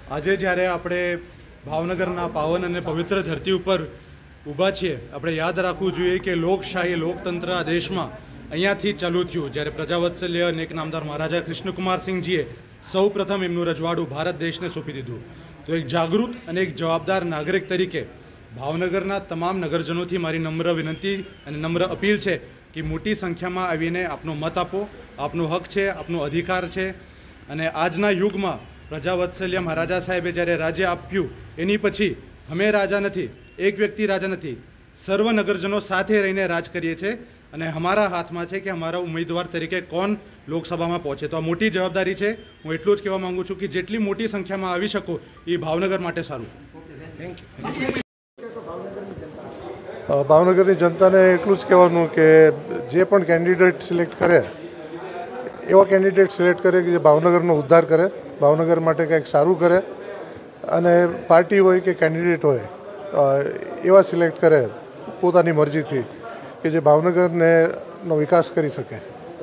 આજે જ્યારે આપણે ભાવનગરના પાવન અને પવિત્ર ધરતી ઉપર ઊભા છીએ, આપણે યાદ રાખવું જોઈએ કે લોકશાહી લોકતંત્ર આ દેશમાં અહીંયાથી ચાલુ થયું, જ્યારે પ્રજાવત્સલ્ય અનેક નામદાર મહારાજા કૃષ્ણકુમારસિંહજીએ સૌ પ્રથમ એમનું રજવાડું ભારત દેશને સોંપી દીધું. તો એક જાગૃત અને એક જવાબદાર નાગરિક તરીકે ભાવનગરના તમામ નગરજનોથી મારી નમ્ર વિનંતી અને નમ્ર અપીલ છે કે મોટી સંખ્યામાં આવીને આપનો મત આપો. આપનો હક છે, આપનો અધિકાર છે. અને આજના યુગમાં પ્રજાવત્સલ્ય મહારાજા સાહેબે જ્યારે રાજ્ય આપ્યું એની પછી અમે રાજા નથી, એક વ્યક્તિ રાજા નથી, સર્વ નગરજનો સાથે રહીને રાજ કરીએ છીએ અને અમારા હાથમાં છે કે અમારા ઉમેદવાર તરીકે કોણ લોકસભામાં પહોંચે. તો આ મોટી જવાબદારી છે. હું એટલું જ કહેવા માગું છું કે જેટલી મોટી સંખ્યામાં આવી શકો એ ભાવનગર માટે સારું. ભાવનગરની જનતાને એટલું જ કહેવાનું કે જે પણ કેન્ડિડેટ સિલેક્ટ કરે એવા કેન્ડિડેટ સિલેક્ટ કરે કે જે ભાવનગરનો ઉદ્ધાર કરે, ભાવનગર માટે કંઈક સારું કરે, અને પાર્ટી હોય કે કેન્ડિડેટ હોય એવા સિલેક્ટ કરે પોતાની મરજીથી કે જે ભાવનગરને નો વિકાસ કરી શકે.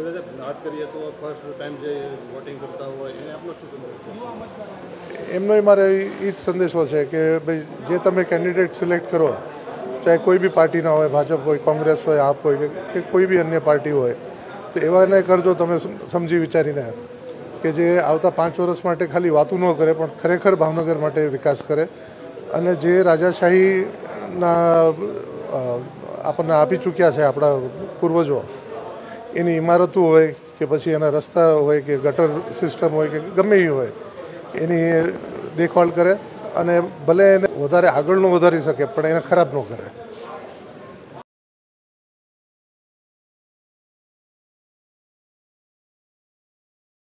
એમનો મારે એ જ સંદેશો છે કે ભાઈ જે તમે કેન્ડિડેટ સિલેક્ટ કરો, ચાહે કોઈ બી પાર્ટીના હોય, ભાજપ હોય, કોંગ્રેસ હોય, આપ હોય કે કોઈ બી અન્ય પાર્ટી હોય, તો એવાને કરજો તમે સમજી વિચારીને કે જે આવતા 5 વર્ષ માટે ખાલી વાતું ન કરે પણ ખરેખર ભાવનગર માટે વિકાસ કરે. અને જે રાજાશાહીના આપણને આપી ચૂક્યા છે આપણા પૂર્વજો, એની ઇમારતો હોય કે પછી એના રસ્તા હોય કે ગટર સિસ્ટમ હોય કે ગમે એ હોય, એની દેખભાળ કરે અને ભલે એને વધારે આગળ ન વધારી શકે પણ એને ખરાબ ન કરે.